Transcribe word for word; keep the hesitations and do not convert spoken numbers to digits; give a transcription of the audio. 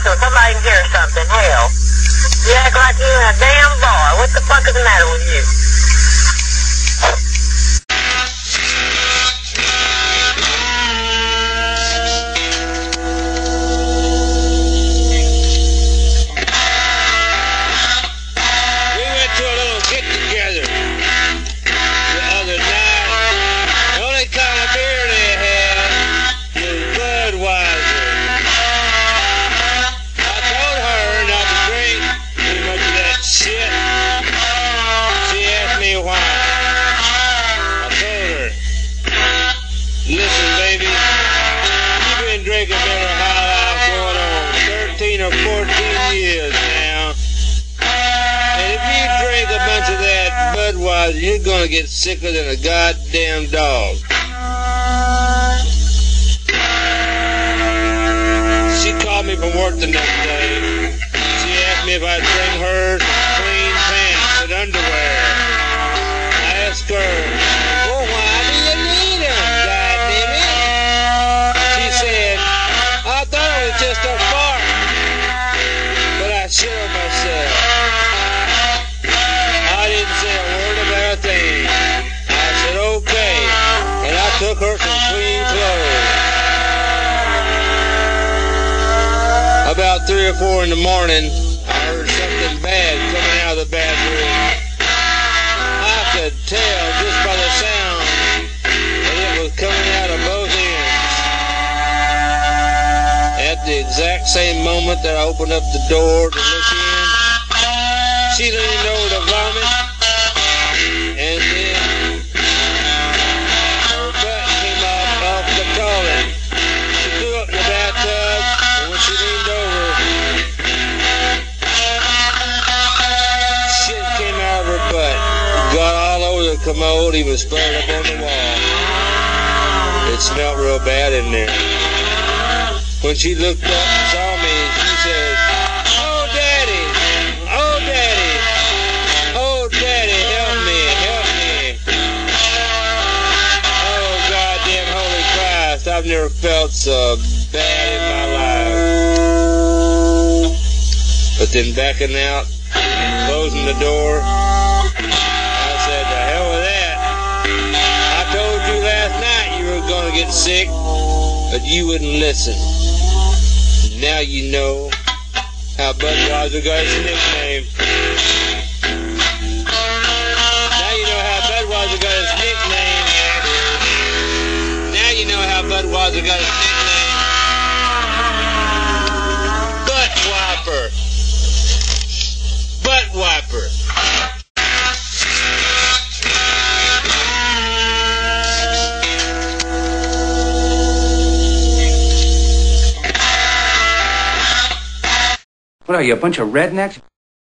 so somebody can hear something. Hell, you act like you're in a damn bar. What the fuck is the matter with you? Listen, baby, you've been drinking better high life going on thirteen or fourteen years now. And if you drink a bunch of that Budweiser, you're going to get sicker than a goddamn dog. She called me from work the next day. She asked me if I'd bring her some clean pants and underwear. I asked her, well, why do you need them? Just a fart, but I shit on myself. I didn't say a word about a thing. I said okay, and I took her some clean clothes. About three or four in the morning, I heard something bad coming out of the bathroom. I could tell just by the sound that it was coming out of both ends. At the exact same moment that I opened up the door to look in, she leaned over to vomit, and then her butt came off off the toilet. She threw up in the bathtub, and when she leaned over, shit came out of her butt, got all over the commode, even sprayed up on the wall. It smelled real bad in there. When she looked up and saw me, she said, oh, Daddy, oh, Daddy, oh, Daddy, help me, help me. Oh, goddamn holy Christ, I've never felt so bad in my life. But then backing out, closing the door, I said, the hell with that. I told you last night you were going to get sick, but you wouldn't listen. Now you know how Budweiser got his nickname. Now you know how Budweiser got his nickname. Now you know how Budweiser got his nickname. Buttwiper. Buttwiper. What are you, a bunch of rednecks?